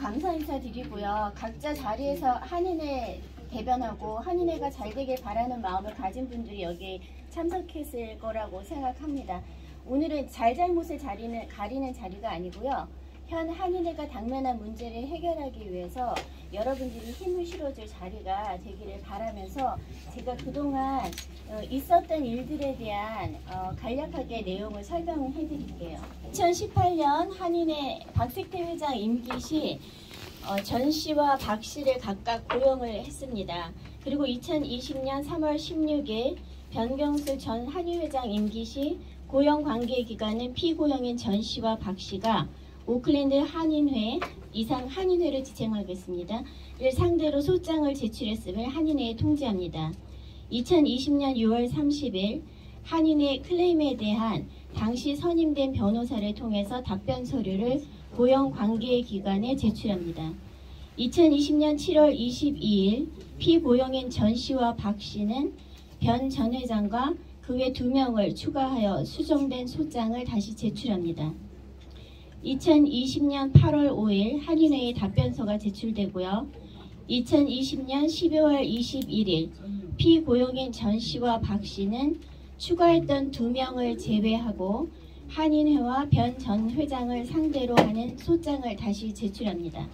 감사 인사드리고요. 각자 자리에서 한인회 대변하고 한인회가 잘 되길 바라는 마음을 가진 분들이 여기 참석했을 거라고 생각합니다. 오늘은 잘잘못을 가리는 자리가 아니고요. 현 한인회가 당면한 문제를 해결하기 위해서 여러분들이 힘을 실어줄 자리가 되기를 바라면서 제가 그동안 있었던 일들에 대한 간략하게 내용을 설명을 해드릴게요. 2018년 한인회 박색태 회장 임기 시 전 씨와 박 씨를 각각 고용을 했습니다. 그리고 2020년 3월 16일 변경수 전 한인 회장 임기 시 고용 관계 기간은 피고용인 전 씨와 박 씨가 오클랜드 한인회 이상 한인회를 지칭하겠습니다. 를 상대로 소장을 제출했음을 한인회에 통지합니다. 2020년 6월 30일 한인회 클레임에 대한 당시 선임된 변호사를 통해서 답변 서류를 고용 관계 기관에 제출합니다. 2020년 7월 22일 피고용인 전 씨와 박 씨는 변 전 회장과 그 외 2명을 추가하여 수정된 소장을 다시 제출합니다. 2020년 8월 5일 한인회에 답변서가 제출되고요. 2020년 12월 21일 피고용인 전 씨와 박 씨는 추가했던 2명을 제외하고 한인회와 변 전 회장을 상대로 하는 소장을 다시 제출합니다.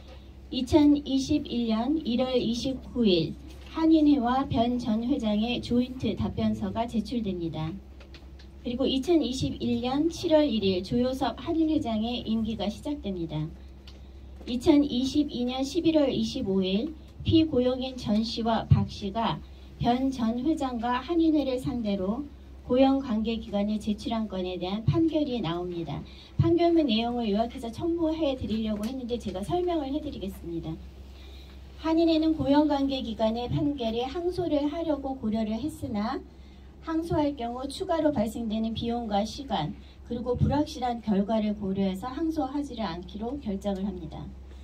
2021년 1월 29일 한인회와 변 전 회장의 조인트 답변서가 제출됩니다. 그리고 2021년 7월 1일 조효섭 한인회장의 임기가 시작됩니다. 2022년 11월 25일 피고용인 전 씨와 박 씨가 변 전 회장과 한인회를 상대로 고용관계기관에 제출한 건에 대한 판결이 나옵니다. 판결문 내용을 요약해서 첨부해 드리려고 했는데 제가 설명을 해드리겠습니다. 한인회는 고용관계기관의 판결에 항소를 하려고 고려를 했으나 항소할 경우 추가로 발생되는 비용과 시간 그리고 불확실한 결과를 고려해서 항소하지를 않기로 결정을 합니다.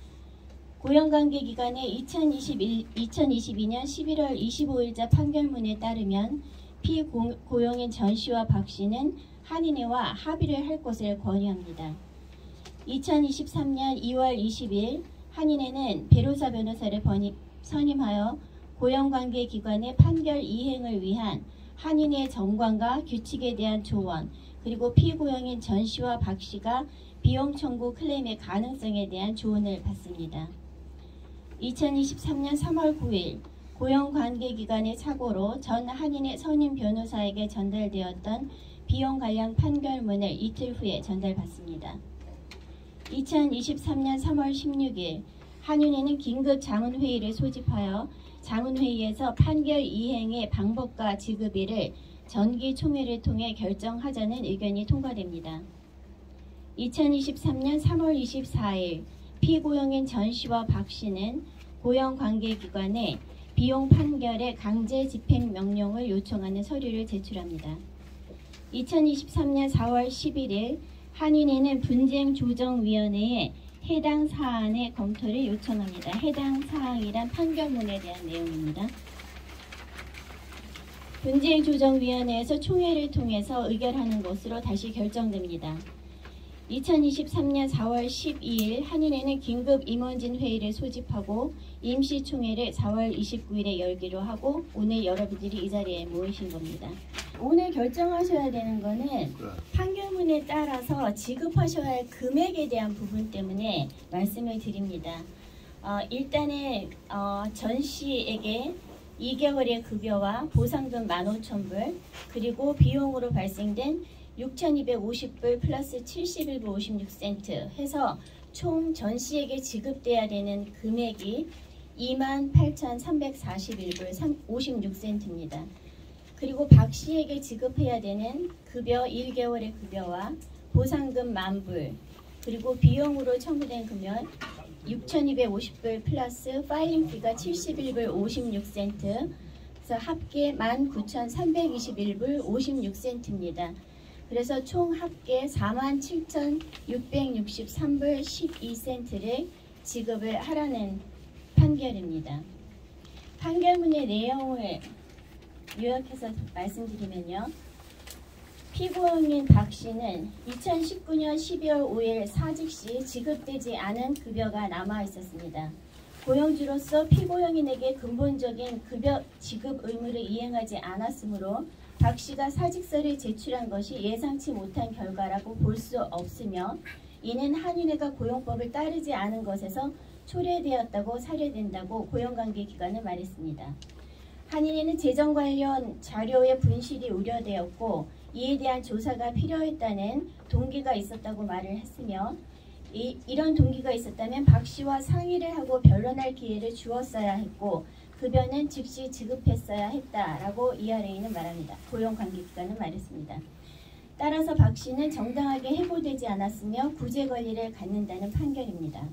고용관계기관의 2022년 11월 25일자 판결문에 따르면 피고용인 전 씨와 박 씨는 한인회와 합의를 할 것을 권유합니다. 2023년 2월 20일 한인회는 배로사 변호사를 선임하여 고용관계기관의 판결 이행을 위한 한인회 정관과 규칙에 대한 조언 그리고 피고용인 전 씨와 박 씨가 비용 청구 클레임의 가능성에 대한 조언을 받습니다. 2023년 3월 9일 고용관계기관의 착오로 전 한인회 선임 변호사에게 전달되었던 비용 관련 판결문을 이틀 후에 전달받습니다. 2023년 3월 16일 한인회는 긴급 자문회의를 소집하여 자문회의에서 판결 이행의 방법과 지급일을 정기총회를 통해 결정하자는 의견이 통과됩니다. 2023년 3월 24일 피고용인 전 씨와 박 씨는 고용관계기관에 비용 판결의 강제 집행 명령을 요청하는 서류를 제출합니다. 2023년 4월 11일 한인회는 분쟁조정위원회에 해당 사안의 검토를 요청합니다. 해당 사항이란 판결문에 대한 내용입니다. 분쟁조정위원회에서 총회를 통해서 의결하는 것으로 다시 결정됩니다. 2023년 4월 12일 한인회는 긴급 임원진 회의를 소집하고 임시총회를 4월 29일에 열기로 하고 오늘 여러분들이 이 자리에 모이신 겁니다. 오늘 결정하셔야 되는 거는 판결문에 따라서 지급하셔야 할 금액에 대한 부분 때문에 말씀을 드립니다. 일단은 전 씨에게 2개월의 급여와 보상금 15,000불 그리고 비용으로 발생된 6,250불 플러스 71불 56센트 해서 총 전 씨에게 지급돼야 되는 금액이 28,341불 56센트입니다. 그리고 박 씨에게 지급해야 되는 급여 1개월의 급여와 보상금 10,000불 그리고 비용으로 청구된 금액 6,250불 플러스 파일링비가 71불 56센트 그래서 합계 19,321불 56센트입니다. 그래서 총 합계 47,663불 12센트를 지급을 하라는 판결입니다. 판결문의 내용을 요약해서 말씀드리면요. 피고인인 박 씨는 2019년 12월 5일 사직 시 지급되지 않은 급여가 남아 있었습니다. 고용주로서 피고용인에게 근본적인 급여 지급 의무를 이행하지 않았으므로 박 씨가 사직서를 제출한 것이 예상치 못한 결과라고 볼 수 없으며 이는 한인회가 고용법을 따르지 않은 것에서 초래되었다고 사례된다고 고용관계기관은 말했습니다. 한인회는 재정 관련 자료의 분실이 우려되었고 이에 대한 조사가 필요했다는 동기가 있었다고 말을 했으며 이런 동기가 있었다면 박 씨와 상의를 하고 변론할 기회를 주었어야 했고 급여는 즉시 지급했어야 했다라고 ERA는 말합니다. 고용관계기관은 말했습니다. 따라서 박 씨는 정당하게 해고되지 않았으며 구제 권리를 갖는다는 판결입니다.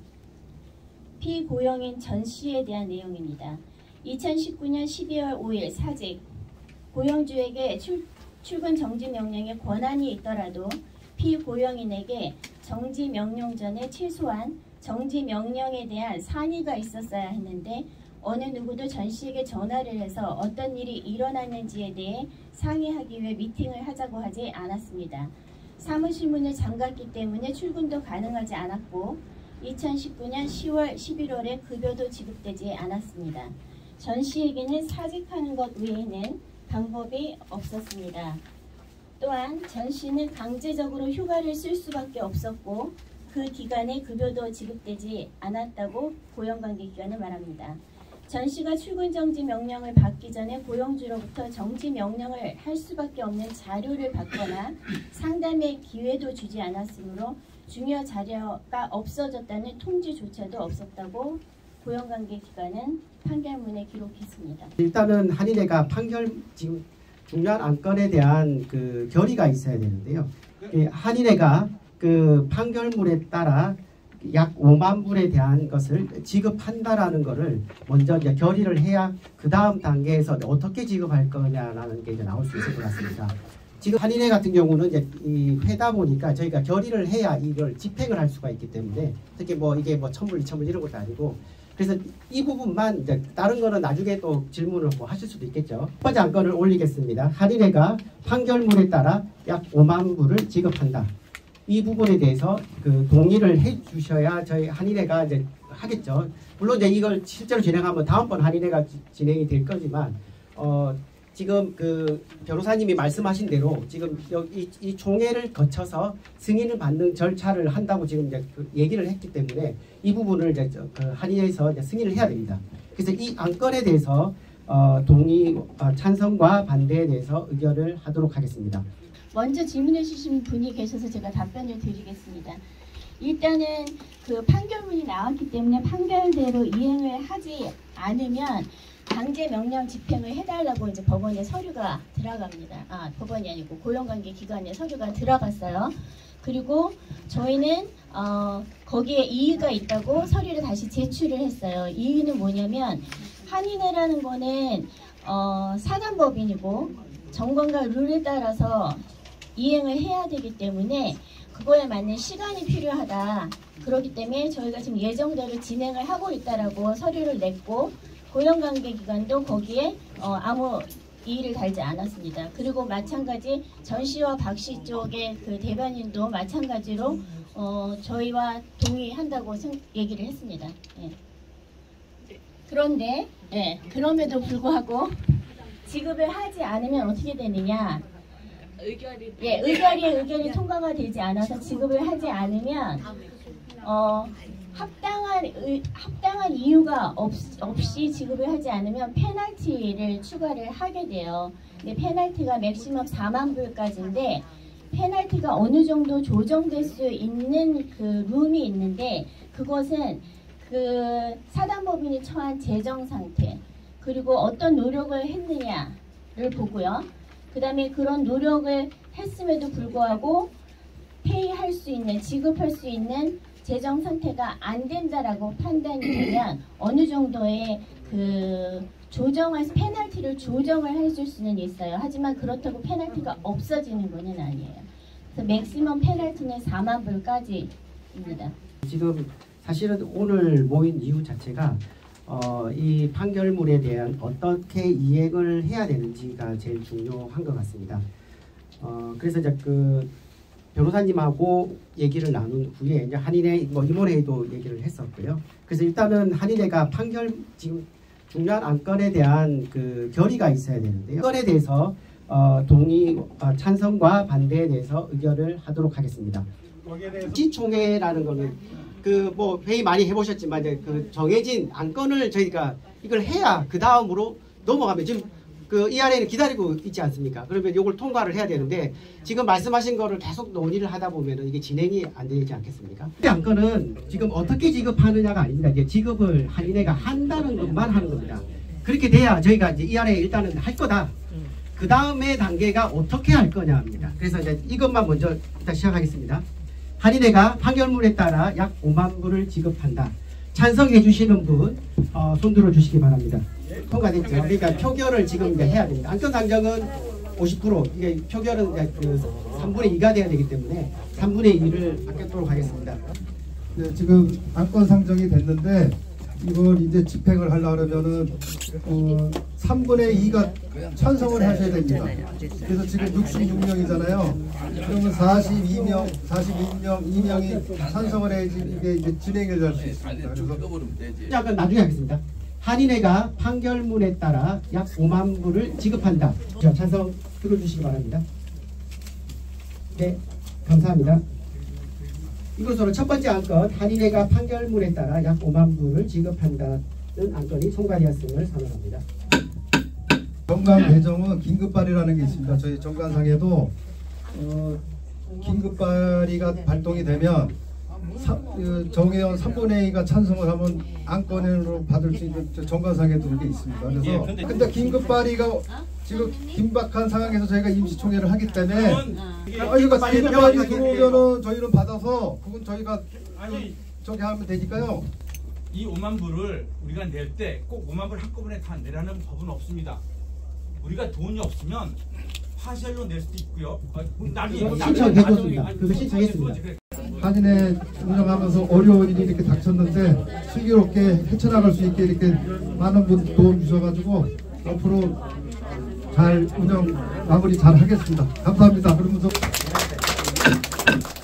피고용인 전 씨에 대한 내용입니다. 2019년 12월 5일 사직 고용주에게 출근 정지 명령의 권한이 있더라도 피고용인에게 정지 명령 전에 최소한 정지 명령에 대한 상의가 있었어야 했는데 어느 누구도 전 씨에게 전화를 해서 어떤 일이 일어났는지에 대해 상의하기 위해 미팅을 하자고 하지 않았습니다. 사무실 문을 잠갔기 때문에 출근도 가능하지 않았고 2019년 10월 11월에 급여도 지급되지 않았습니다. 전 씨에게는 사직하는 것 외에는 방법이 없었습니다. 또한 전 씨는 강제적으로 휴가를 쓸 수밖에 없었고 그 기간에 급여도 지급되지 않았다고 고용관계기관은 말합니다. 전 씨가 출근 정지 명령을 받기 전에 고용주로부터 정지 명령을 할 수밖에 없는 자료를 받거나 상담의 기회도 주지 않았으므로 중요 자료가 없어졌다는 통지조차도 없었다고 고용관계기관은 판결문에 기록했습니다. 일단은 한인회가 판결 지금 중요한 안건에 대한 그 결의가 있어야 되는데요. 한인회가 그 판결문에 따라 약 5만 불에 대한 것을 지급한다라는 것을 먼저 이제 결의를 해야 그 다음 단계에서 어떻게 지급할 거냐라는 게 이제 나올 수 있을 것 같습니다. 지금 한인회 같은 경우는 이제 이 회다 보니까 저희가 결의를 해야 이걸 집행을 할 수가 있기 때문에 특히 뭐 이게 뭐 1,000불, 2,000불 이런 것도 아니고 그래서 이 부분만 이제 다른 거는 나중에 또 질문을 뭐 하실 수도 있겠죠. 첫 번째 안건을 올리겠습니다. 한인회가 판결문에 따라 약 5만 불을 지급한다. 이 부분에 대해서 그 동의를 해 주셔야 저희 한인회가 이제 하겠죠. 물론 이제 이걸 실제로 진행하면 다음번 한인회가 진행이 될 거지만 지금 그 변호사님이 말씀하신 대로 지금 여기 이 총회를 거쳐서 승인을 받는 절차를 한다고 지금 이제 그 얘기를 했기 때문에 이 부분을 이제 그 한인회에서 이제 승인을 해야 됩니다. 그래서 이 안건에 대해서 동의, 찬성과 반대에 대해서 의결을 하도록 하겠습니다. 먼저 질문해 주신 분이 계셔서 제가 답변을 드리겠습니다. 일단은 그 판결문이 나왔기 때문에 판결대로 이행을 하지 않으면 강제 명령 집행을 해달라고 이제 법원에 서류가 들어갑니다. 법원이 아니고 고용관계기관에 서류가 들어갔어요. 그리고 저희는 거기에 이의가 있다고 서류를 다시 제출을 했어요. 이의는 뭐냐면 한인회라는 거는 사단법인이고 정관과 룰에 따라서 이행을 해야 되기 때문에 그거에 맞는 시간이 필요하다. 그렇기 때문에 저희가 지금 예정대로 진행을 하고 있다라고 서류를 냈고 고용관계기관도 거기에 아무 이의를 달지 않았습니다. 그리고 마찬가지 전 씨와 박 씨 쪽의 그 대변인도 마찬가지로 저희와 동의한다고 얘기를 했습니다. 예. 그런데 그럼에도 불구하고 지급을 하지 않으면 어떻게 되느냐? 의결이 통과가 되지 않아서 지급을 하지 않으면 합당한 이유가 없이 지급을 하지 않으면 페널티를 추가를 하게 돼요. 근데 페널티가 맥시멈 4만 불까지인데 페널티가 어느 정도 조정될 수 있는 그 룸이 있는데 그것은 그 사단법인이 처한 재정 상태 그리고 어떤 노력을 했느냐를 보고요. 그 다음에 그런 노력을 했음에도 불구하고 페이할 수 있는 지급할 수 있는 재정 상태가 안 된다라고 판단이 되면 어느 정도의 그 페널티를 조정을 해줄 수는 있어요. 하지만 그렇다고 페널티가 없어지는 것은 아니에요. 그래서 맥시멈 페널티는 4만 불까지입니다. 지금 사실은 오늘 모인 이유 자체가 이 판결문에 대한 어떻게 이행을 해야 되는지가 제일 중요한 것 같습니다. 그래서 이제 그 변호사님하고 얘기를 나눈 후에 이제 한인회 뭐 임원회의도 얘기를 했었고요. 그래서 일단은 한인회가 판결 지금 중요한 안건에 대한 그 결의가 있어야 되는데요. 안건에 대해서 찬성과 반대에 대해서 의결을 하도록 하겠습니다. 지총회라는 거는 그 뭐 회의 많이 해보셨지만 이제 그 정해진 안건을 저희가 이걸 해야 그 다음으로 넘어가면 지금 그 ERA는 기다리고 있지 않습니까? 그러면 이걸 통과를 해야 되는데 지금 말씀하신 거를 계속 논의를 하다 보면은 이게 진행이 안 되지 않겠습니까? 이 안건은 지금 어떻게 지급하느냐가 아닙니다. 이제 지급을 한인회가 한다는 것만 하는 겁니다. 그렇게 돼야 저희가 이제 ERA 일단은 할 거다. 그 다음에 단계가 어떻게 할 거냐 합니다. 그래서 이제 이것만 먼저 일단 시작하겠습니다. 한인회가 판결문에 따라 약 5만 불을 지급한다. 찬성해 주시는 분 손들어 주시기 바랍니다. 통과됐죠. 그러니까 표결을 지금 이제 해야 됩니다. 안건 상정은 50%, 이게 표결은 이제 그 3분의 2가 돼야 되기 때문에 3분의 2를 받겠도록 하겠습니다. 네, 지금 안건 상정이 됐는데 이걸 이제 집행을 하려면은 3분의 2가 찬성을 하셔야 됩니다. 그래서 지금 66명이잖아요. 그러면 42명, 2명이 찬성을 해야지 이게 이제 진행이 될 수 있습니다. 그래서 약간 나중에 하겠습니다. 한인회가 판결문에 따라 약 5만 불을 지급한다. 자, 찬성 들어주시기 바랍니다. 네, 감사합니다. 이것으로 첫 번째 안건 한인회가 판결문에 따라 약 5만 불을 지급한다는 안건이 통과되었음을 선언합니다. 정관 배정은 긴급 발의라는 게 있습니다. 저희 정관상에도 긴급 발의가 발동이 되면 정회원 3분의 2가 찬성을 하면 안건으로 받을 수 있는 정관상에도 그게 있습니다. 그래서 근데 긴급 발의가 지금 긴박한 상황에서 저희가 임시총회를 하기 때문에 이거 긴급 발의 들어오면은 저희는 받아서 그건 저희가 저기 하면 되니까요. 이 5만 불을 우리가 낼 때 꼭 5만 불 한꺼번에 다 내라는 법은 없습니다. 우리가 돈이 없으면 파셜로 낼 수도 있고요. 신청해줬습니다. 그거 신청했습니다. 한인회 운영하면서 어려운 일이 이렇게 닥쳤는데 슬기롭게 헤쳐나갈 수 있게 이렇게 많은 분 도움 주셔가지고 앞으로 잘 운영 마무리 잘 하겠습니다. 감사합니다. 그러면서